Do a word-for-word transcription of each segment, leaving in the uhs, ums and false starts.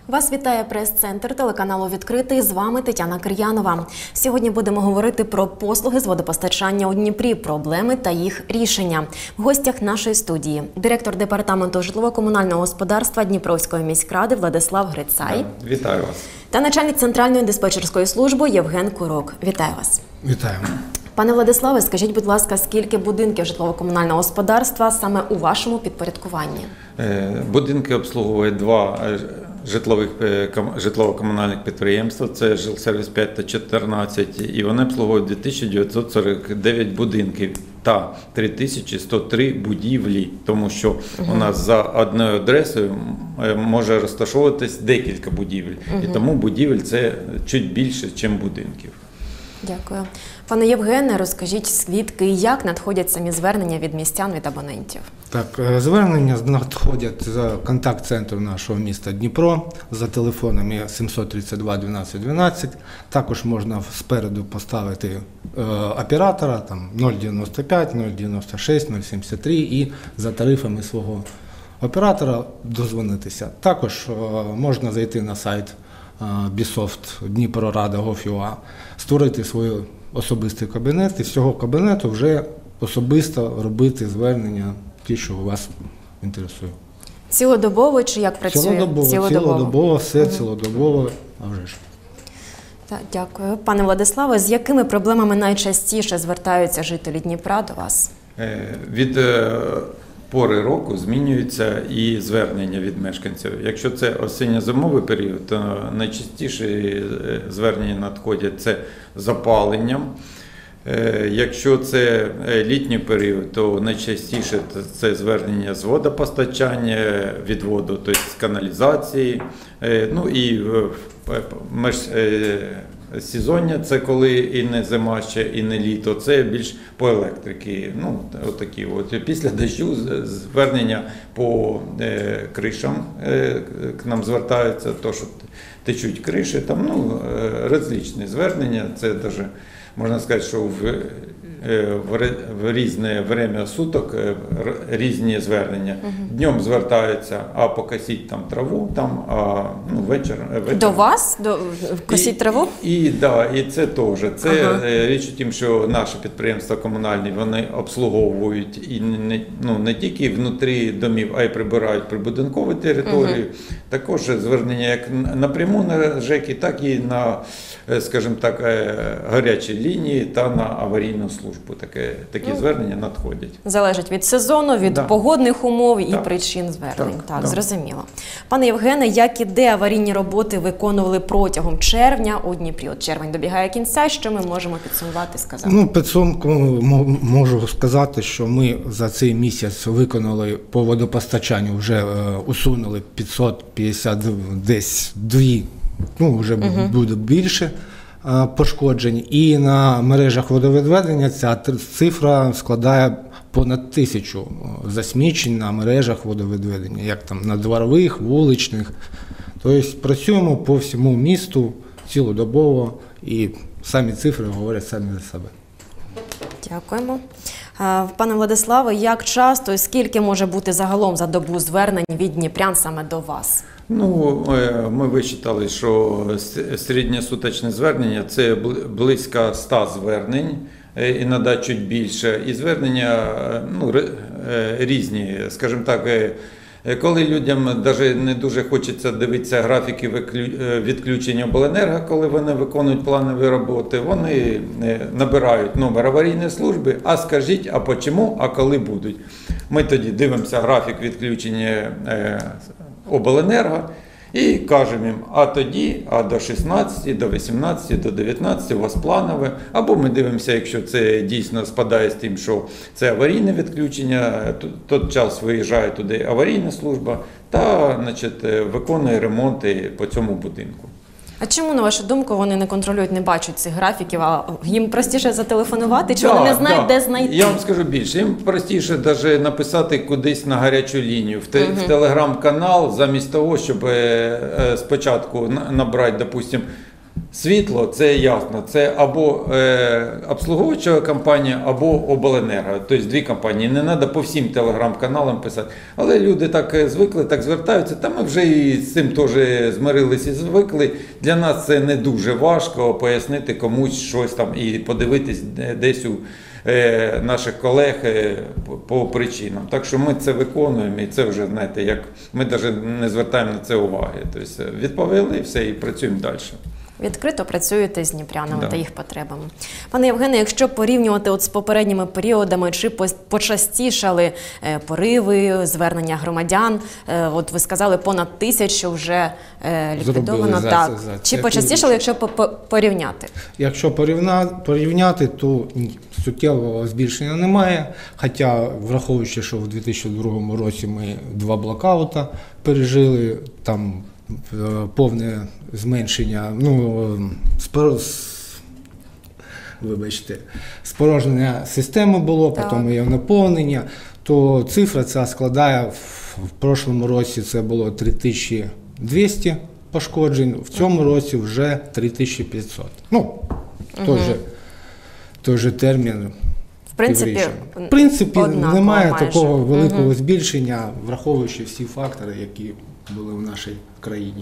Вас вітає прес-центр телеканалу «Відкритий». З вами Тетяна Кир'янова. Сьогодні будемо говорити про послуги з водопостачання у Дніпрі, проблеми та їх рішення. В гостях нашої студії директор департаменту житлово-комунального господарства Дніпровської міськради Владислав Грицай. Вітаю вас. Та начальник центральної диспетчерської служби Євген Курок. Вітаю вас. Вітаємо. Пане Владиславе, скажіть, будь ласка, скільки будинків житлово-комунального господарства саме у вашому підпорядкуванні? Будинки обслуговує два житлових житлово-комунальних підприємства, це Жилсервіс п'ять та чотирнадцять, і вони обслуговують дві тисячі дев'ятсот сорок дев'ять будинків та три тисячі сто три будівлі, тому що у нас за одною адресою може розташовуватись декілька будівель, і тому будівель це чуть більше, ніж будинків. Дякую. Пане Євгене, розкажіть, звідки і як надходять самі звернення від містян, від абонентів? Так, звернення надходять за контакт-центру нашого міста Дніпро за телефонами сімсот тридцять два дванадцять дванадцять. Також можна спереду поставити е, оператора там нуль дев'яносто п'ять, нуль дев'яносто шість, нуль сімдесят три і за тарифами свого оператора дозвонитися. Також е, можна зайти на сайт Біsoft Дніпрорада точка гов точка ю а, створити свій особистий кабінет і з цього кабінету вже особисто робити звернення, ті, що у вас інтересує. Цілодобово чи як працює? Цілодобово, цілодобово, цілодобово все угу. цілодобово, а вже ж. Так, дякую. Пане Владиславе, з якими проблемами найчастіше звертаються жителі Дніпра до вас? Від пори року змінюються і звернення від мешканців. Якщо це осінньо-зимовий період, то найчастіше звернення надходять це запаленням. Якщо це літній період, то найчастіше це звернення з водопостачання, відводу, тобто з каналізації. Ну і сезоння, це коли і не зима ще, і не літо, це більш по електриці. Ну, отакі от. Після дощу звернення по е, кришам е, к нам звертаються, то, що течуть криші, там, ну, розличні звернення, це навіть, можна сказати, що в, в, в різне время суток різні звернення. Угу. Днем звертаються, а покосіть там траву, там, а ну, вечір, вечір. До вас? До, косіть і, траву? І, і, да, і це теж. Це ага. Річ у тім, що наші підприємства комунальні, вони обслуговують і не, ну, не тільки внутрі домів, а й прибирають прибудинкові території. Угу. Також звернення як напряму на ЖЕКи, так і на, скажімо так, гарячі лінії та на аварійну службу. Таке, такі ну, звернення надходять. Залежить від сезону, від да. погодних умов і так. причин звернень. Так, так, так, зрозуміло. Пане Євгене, як і де аварійні роботи виконували протягом червня у Дніпрі? От червень добігає кінця, що ми можемо підсумувати, сказати? Ну, підсумку можу сказати, що ми за цей місяць виконали по водопостачанню, вже е, усунули п'ятсот п'ятдесят десь дві, ну, вже угу. буде більше пошкоджень, і на мережах водовідведення ця цифра складає понад тисячу засмічень на мережах водовідведення, як там на дворових, вуличних. Тобто працюємо по всьому місту цілодобово, і самі цифри говорять самі за себе. Дякуємо. Пане Владиславе, як часто і скільки може бути загалом за добу звернень від дніпрян саме до вас? Ну, ми вичитали, що середньосуточне звернення – це близько ста звернень, іноді чуть більше. І звернення ну, різні, скажімо так, коли людям навіть не дуже хочеться дивитися графіки відключення обленерго, коли вони виконують планові роботи, вони набирають номер аварійної служби, а скажіть, а по чому, а коли будуть. Ми тоді дивимося графік відключення обленерго і кажемо їм, а тоді, а до шістнадцяти, до вісімнадцяти, до дев'ятнадцяти у вас планове, або ми дивимося, якщо це дійсно спадає з тим, що це аварійне відключення, той час виїжджає туди аварійна служба та, значить, виконує ремонти по цьому будинку. А чому, на вашу думку, вони не контролюють, не бачать цих графіків, а їм простіше зателефонувати, чи да, вони не знають, да. де знайти? Я вам скажу більше, їм простіше навіть написати кудись на гарячу лінію, в, те, угу. в телеграм-канал, замість того, щоб е, спочатку набрати, допустим, Світло, це ясно, це або е, обслуговуюча компанія, або обленерго. Тобто дві компанії. Не треба по всім телеграм-каналам писати. Але люди так звикли, так звертаються. Та ми вже і з цим теж змирилися і звикли. Для нас це не дуже важко пояснити комусь щось там і подивитись десь у е, наших колег е, по, по причинам. Так що ми це виконуємо і це вже, знаєте, як ми навіть не звертаємо на це уваги. Тобто відповіли все і працюємо далі. Відкрито працюєте з дніпрянами Да. та їх потребами. Пане Євгене, якщо порівнювати от з попередніми періодами, чи почастішали е, пориви, звернення громадян, е, от ви сказали, понад тисячу вже е, ліквідовано. Зробили за Так. це, за Чи це. почастішали, якщо по- по- порівняти? Якщо порівна- порівняти, то ні, суттєвого збільшення немає. Хоча, враховуючи, що в дві тисячі другому році ми два блокаута пережили, там е, повне зменшення, ну, спор... с- вибачте, спорожнення системи було, Так. потім її наповнення, то цифра ця складає, в, в прошлому році це було три тисячі двісті пошкоджень, в цьому році вже три тисячі п'ятсот. Ну, той же, той же термін. В принципі, півріччя. В принципі, однаково немає майже. такого великого Мгм. збільшення, враховуючи всі фактори, які були в нашій країні.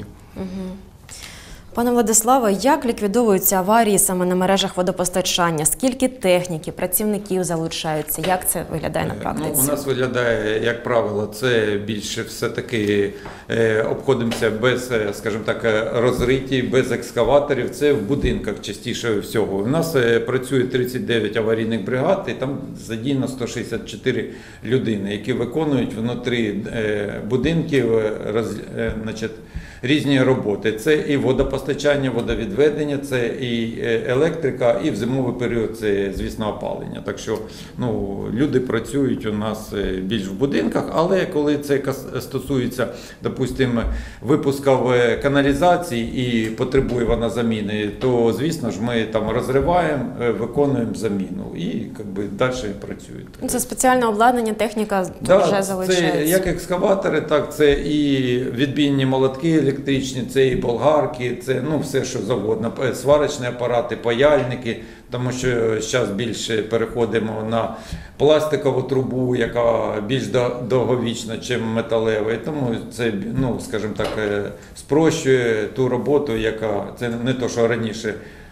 Пане Владиславе, як ліквідовуються аварії саме на мережах водопостачання? Скільки техніки, працівників залучаються? Як це виглядає на практиці? Ну, у нас виглядає, як правило, це більше все-таки е, обходимося без, е, скажімо так, е, розриті, без екскаваторів. Це в будинках частіше всього. У нас е, працює тридцять дев'ять аварійних бригад, і там задіяно сто шістдесят чотири людини, які виконують внутрі е, будинків е, роз, е, значить, різні роботи. Це і водопостачання, водовідведення, це і електрика, і в зимовий період це, звісно, опалення. Так що ну, люди працюють у нас більш в будинках, але коли це стосується, допустимо, випусків каналізації і потребує вона заміни, то, звісно ж, ми там розриваємо, виконуємо заміну і якби, далі працюють. Ну, це спеціальне обладнання, техніка Да, вже це залишається. як екскаватори, так це і відбійні молотки електричні, це і болгарки, це ну все, що завгодно, сварочні апарати, паяльники, тому що зараз більше переходимо на пластикову трубу, яка більш до- довговічна, ніж металева, і тому це, ну, скажімо так, спрощує ту роботу, яка, це не то, що раніше.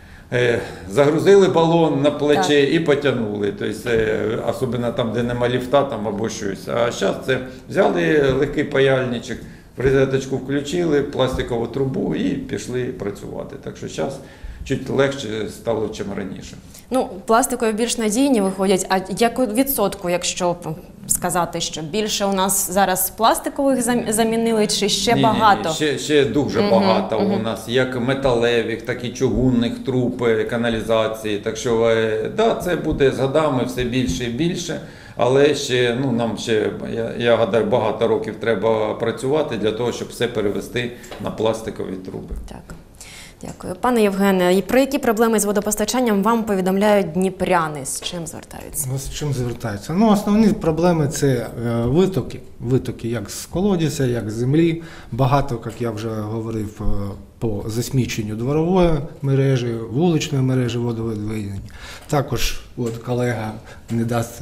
Е, Загрузили балон на плече Так. і потягнули, тобто, е, особливо там, де нема ліфта там, або щось. А зараз це взяли легкий паяльничок, в розеточку включили, пластикову трубу і пішли працювати. Так що зараз чуть легше стало, ніж раніше. Ну, пластикові більш надійні виходять, а яку відсотку, якщо сказати, що більше у нас зараз пластикових зам- замінили, чи ще Ні-ні-ні, багато? Ще, ще дуже Мгм, багато мгм. у нас, як металевих, так і чугунних труб, е, каналізації. Так що, е, да, це буде з годами все більше і більше. Але ще, ну, нам ще, я, я гадаю, багато років треба працювати для того, щоб все перевести на пластикові труби. Так. Дякую. Пане Євгене, і про які проблеми з водопостачанням вам повідомляють дніпряни? З чим звертаються? Ну, з чим звертаються? Ну, основні проблеми це е, витоки. Витоки як з колодязя, як з землі. Багато, як я вже говорив, е, по засміченню дворової мережі, вуличної мережі водовідведення. Також от, колега не дасть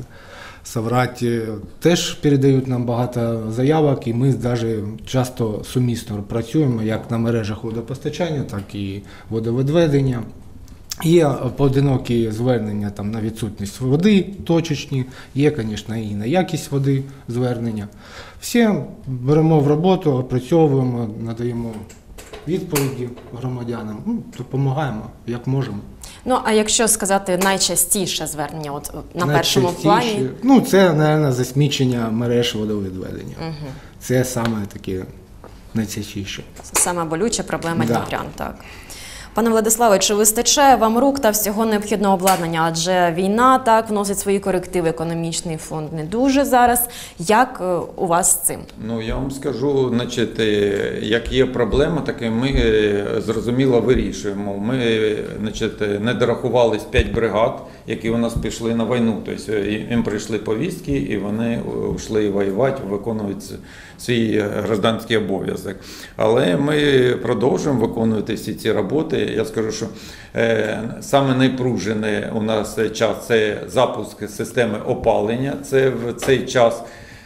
соврати, теж передають нам багато заявок, і ми навіть часто сумісно працюємо як на мережах водопостачання, так і водовідведення. Є поодинокі звернення там, на відсутність води точечні, є, звісно, і на якість води звернення. Всі беремо в роботу, опрацьовуємо, надаємо відповіді громадянам, ну, допомагаємо, як можемо. Ну, а якщо сказати найчастіше звернення от на першому Найчастіше, плані? Ну, це, мабуть, засмічення мереж водовідведення. Угу. Це саме таке найчастіше. Це саме болюча проблема Да. дніпрян, так. Пане Владиславе, чи вистачає вам рук та всього необхідного обладнання? Адже війна так вносить свої корективи, економічний фонд не дуже зараз. Як е, у вас з цим? Ну, я вам скажу, значить, е, як є проблема, так і ми е, зрозуміло вирішуємо. Ми е, значить, не дорахувались п'ять бригад, які у нас пішли на війну. Тобто е, їм прийшли повістки, і вони йшли воювати, виконувати свій гражданський обов'язок. Але ми продовжуємо виконувати всі ці роботи, я скажу, що е, саме найпружений у нас час – це запуск системи опалення. Це в цей час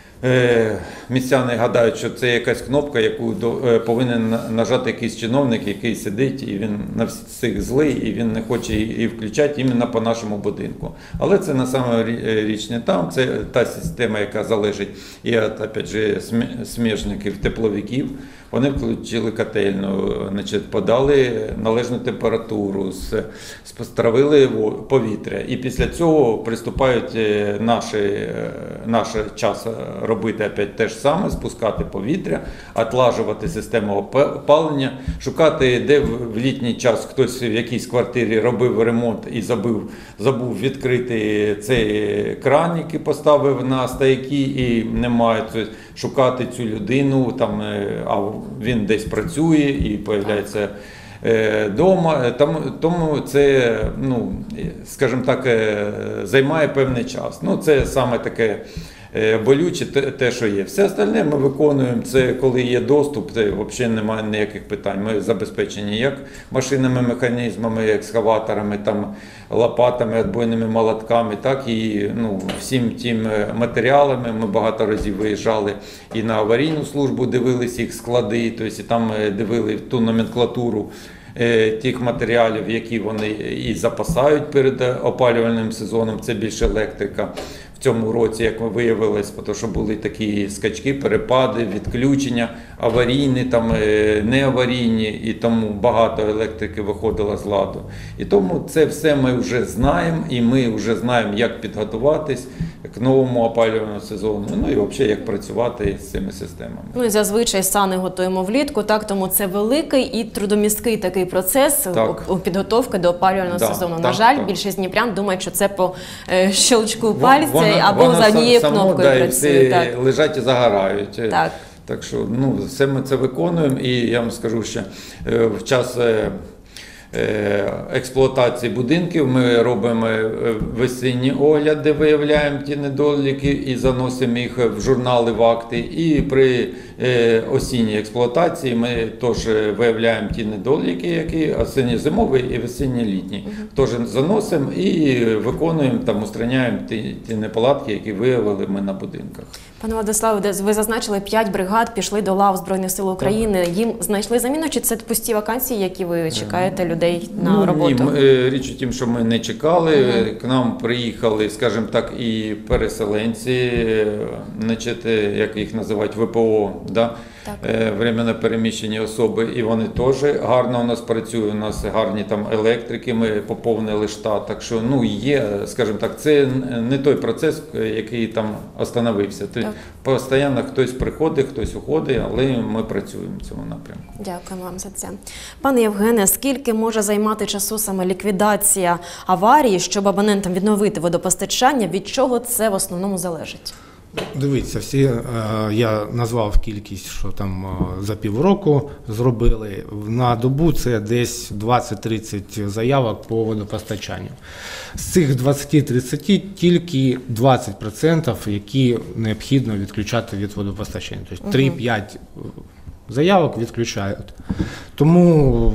е, містяни гадають, що це якась кнопка, яку до, е, повинен нажати якийсь чиновник, який сидить, і він на всіх злий, і він не хоче її включати іменно по нашому будинку. Але це на самому річ не там, це та система, яка залежить і від, опять же, сміжників, тепловиків. Вони включили котельну, значить, подали належну температуру, стравили повітря. І після цього приступають наші, наш час робити опять те ж саме, спускати повітря, отлажувати систему опалення, шукати, де в літній час хтось в якійсь квартирі робив ремонт і забув, забув відкрити цей кран, який поставив на стояки, і немає, шукати цю людину, там, а він десь працює і з'являється вдома. Тому це, ну, скажімо так, займає певний час. Ну, це саме таке болюче, те, що є. Все остальне ми виконуємо, це коли є доступ, це взагалі немає ніяких питань. Ми забезпечені як машинними механізмами, екскаваторами, там, лопатами, відбойними молотками, так і, ну, всім тим матеріалами. Ми багато разів виїжджали і на аварійну службу, дивились їх склади, тобто і там дивили ту номенклатуру тих матеріалів, які вони і запасають перед опалювальним сезоном, це більше електрика. В цьому році, як ми виявилось, тому що були такі скачки, перепади, відключення, аварійні, там, не аварійні, і тому багато електрики виходило з ладу. І тому це все ми вже знаємо, і ми вже знаємо, як підготуватись к новому опалювальному сезону, ну і взагалі, як працювати з цими системами. Ну і зазвичай сани готуємо влітку, так, тому це великий і трудомісткий такий процес у підготовки до опалювального да, сезону. Так, На жаль, так. більшість дніпрян думають, що це по е, щелчку пальця вона, або вона за однією само, кнопкою да, працює. всі Так. лежать і загорають. Так. Так що, ну, все ми це виконуємо, і я вам скажу, що е, в час е, експлуатації будинків ми робимо весінні огляди, виявляємо ті недоліки і заносимо їх в журнали, в акти. І при осінній експлуатації ми теж виявляємо ті недоліки, які осінньо-зимовий і весінньо-літній. Теж заносимо і виконуємо, там, устраняємо ті, ті неполадки, які виявили ми на будинках. Пане Владиславе, ви зазначили, п'ять бригад пішли до лав Збройних сил України. Їм знайшли заміну, чи це пусті вакансії, які ви чекаєте людей на ну, роботу? Ні, ми, річ у тім, що ми не чекали. Uh-huh. К нам приїхали, скажімо так, і переселенці, значить, як їх називають, ВПО, да? Временно переміщені особи, і вони теж гарно у нас працюють, у нас гарні там електрики, ми поповнили штат, так що, ну, є, скажімо так, це не той процес, який там остановився. Так. Постійно хтось приходить, хтось уходить, але ми працюємо в цьому напрямку. Дякую вам за це. Пане Євгене, скільки може займати часу саме ліквідація аварії, щоб абонентам відновити водопостачання, від чого це в основному залежить? Дивіться, всі, я назвав кількість, що там за півроку зробили. На добу це десь двадцять-тридцять заявок по водопостачанню. З цих двадцять-тридцять тільки двадцять відсотків, які необхідно відключати від водопостачання. Тобто три-п'ять заявок відключають. Тому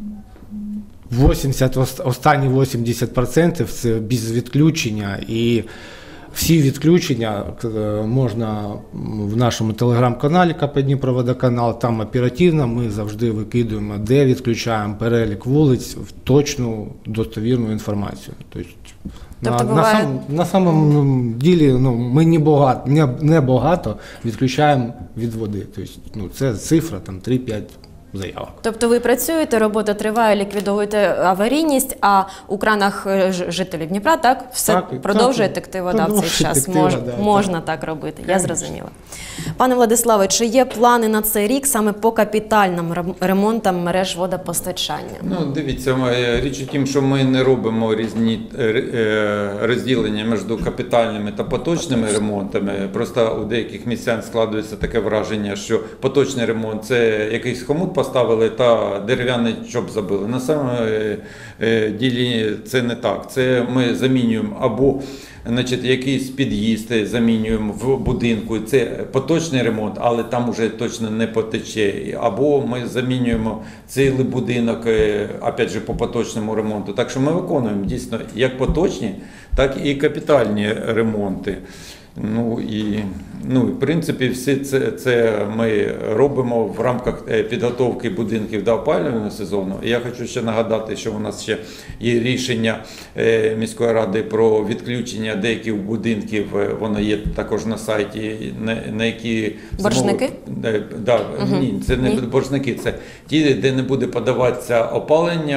вісімдесят, останні вісімдесят відсотків це без відключення, і всі відключення можна в нашому телеграм-каналі КП Дніпроводоканал, там оперативно ми завжди викидуємо, де відключаємо, перелік вулиць, в точну достовірну інформацію. Тобто, тобто на, буває... на, сам, на самому ділі ну, ми не багато, не, не багато відключаємо від води. Тобто, ну, це цифра там три-п'ять заявок. Тобто ви працюєте, робота триває, ліквідуєте аварійність, а у кранах жителів Дніпра так все так, продовжує так, текти вода в цей час. Мож, да, можна так, так робити, я зрозуміла. Пане Владиславе, чи є плани на цей рік саме по капітальним ремонтам мереж водопостачання? Ну, дивіться, річ у тім, що ми не робимо різні розділення між капітальними та поточними ремонтами. Просто у деяких містян складується таке враження, що поточний ремонт – це якийсь хомут поставили та дерев'яний чоп забили. На самому ділі це не так. Це ми замінюємо або значить, якийсь під'їзд замінюємо в будинку, це поточний ремонт, але там вже точно не потече. Або ми замінюємо цілий будинок, опять же, по поточному ремонту. Так що ми виконуємо дійсно як поточні, так і капітальні ремонти. Ну і, ну, в принципі, все це, це ми робимо в рамках підготовки будинків до опалювального сезону. І я хочу ще нагадати, що у нас ще є рішення міської ради про відключення деяких будинків, воно є також на сайті, на, на які... Боржники? Зимово, да, угу. Ні, це не ні. боржники, це ті, де не буде подаватися опалення,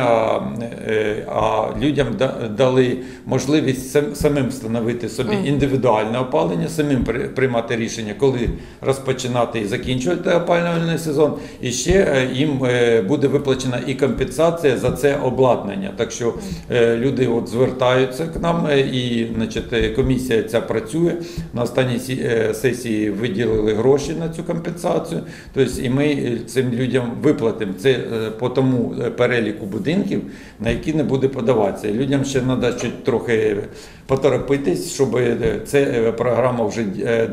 а людям дали можливість самим встановити собі угу. індивідуальне опалення, самим приймати рішення, коли розпочинати і закінчувати опалювальний сезон, і ще їм буде виплачена і компенсація за це обладнання. Так що люди от звертаються к нам, і, значить, комісія ця працює. На останній сесії виділили гроші на цю компенсацію, тобто і ми цим людям виплатимо. Це по тому переліку будинків, на які не буде подаватися. Людям ще треба чуть трохи поторопитись, щоб ця програма вже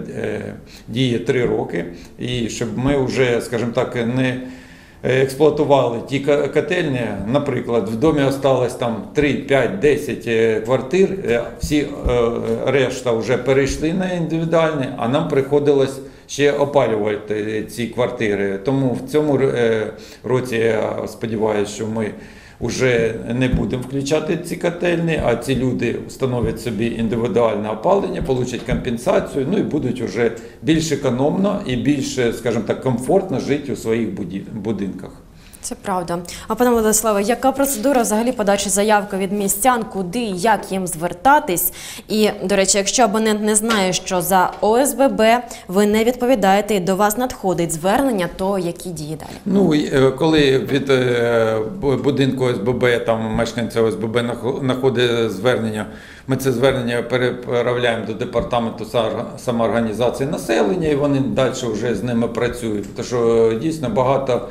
діє три роки, і щоб ми вже, скажімо так, не експлуатували ті котельні. Наприклад, в домі залишилось там три, п'ять, десять квартир, всі решта вже перейшли на індивідуальні, а нам приходилось ще опалювати ці квартири. Тому в цьому році я сподіваюся, що ми вже не будемо включати ці котельні, а ці люди встановлять собі індивідуальне опалення, получать компенсацію, ну і будуть вже більш економно і більш, скажімо так, комфортно жити у своїх будинках. Це правда. А пане Владиславе, яка процедура взагалі подачі заявки від містян, куди, як їм звертатись? І, до речі, якщо абонент не знає, що за О С Б Б ви не відповідаєте і до вас надходить звернення, то які дії далі? Ну, коли від будинку О С Б Б, там мешканця О С Б Б знаходить звернення, ми це звернення переправляємо до департаменту самоорганізації населення, і вони далі вже з ними працюють. Тому що дійсно багато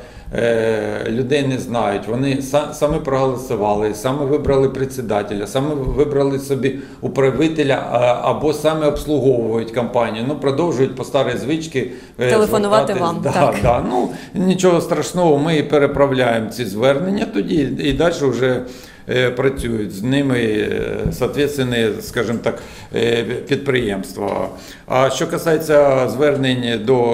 людей не знають, вони саме проголосували, саме вибрали председателя, саме вибрали собі управителя або саме обслуговують компанію, ну продовжують по старій звичці телефонувати вам. Да, так. Да. Ну, нічого страшного, ми переправляємо ці звернення тоді і далі вже працюють з ними, соответственно, скажімо так, підприємства. А що касається звернень до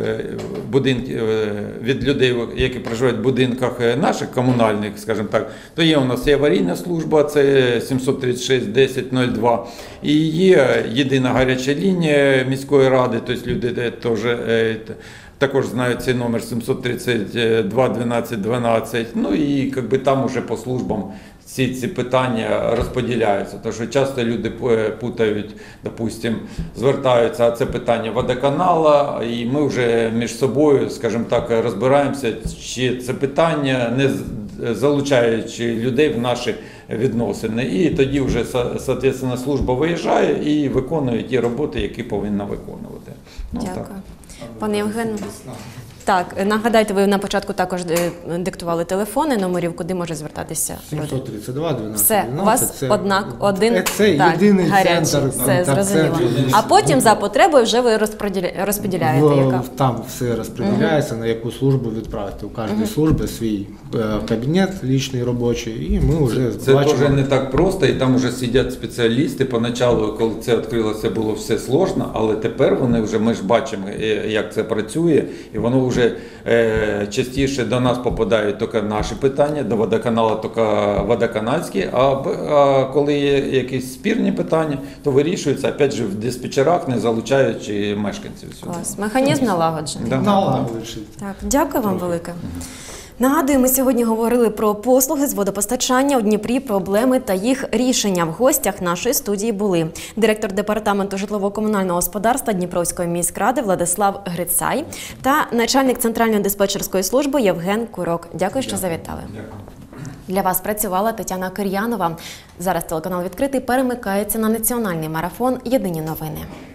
будинків від людей, які проживають в будинках наших комунальних, скажімо так, то є у нас і аварійна служба, це сімсот тридцять шість десять нуль два, і є єдина гаряча лінія міської ради, тобто люди теж також знають цей номер сімсот тридцять два дванадцять дванадцять, ну і якби там уже по службам всі ці питання розподіляються. Тому що часто люди путають, допустим, звертаються, а це питання водоканала, і ми вже між собою, скажімо так, розбираємося, чи це питання, не залучаючи людей в наші відносини. І тоді вже, соответственно, служба виїжджає і виконує ті роботи, які повинна виконувати. Ну, дякую. Так. Пане Євгене, так, нагадайте, ви на початку також диктували телефони номерів, куди може звертатися люди? сімсот тридцять два дванадцять Все, дванадцять. у вас це, однак один це так, єдиний гарячий, центр. все, зрозуміло. А потім за потребою вже ви розподіляєте, в, яка? Там все розподіляється, угу. на яку службу відправити. У кожної угу. служби свій е, кабінет лічний робочий, і ми вже Це бачимо. Теж не так просто, і там вже сидять спеціалісти. Поначалу, коли це відкрилося, було все сложно, але тепер вони вже, ми ж бачимо, як це працює, і воно вже е, частіше до нас попадають тільки наші питання, до водоканалу тільки водоканальські, а, а коли є якісь спірні питання, то вирішуються, опять же, в диспетчерах, не залучаючи мешканців сюди. Клас. Механізм налагоджений. Да. Налагоджений. Так, дякую вам велике. Нагадую, ми сьогодні говорили про послуги з водопостачання у Дніпрі, проблеми та їх рішення. В гостях нашої студії були директор департаменту житлово-комунального господарства Дніпровської міськради Владислав Грицай та начальник центральної диспетчерської служби Євген Курок. Дякую, що завітали. Дякую. Для вас працювала Тетяна Кир'янова. Зараз телеканал «Відкритий» перемикається на національний марафон «Єдині новини».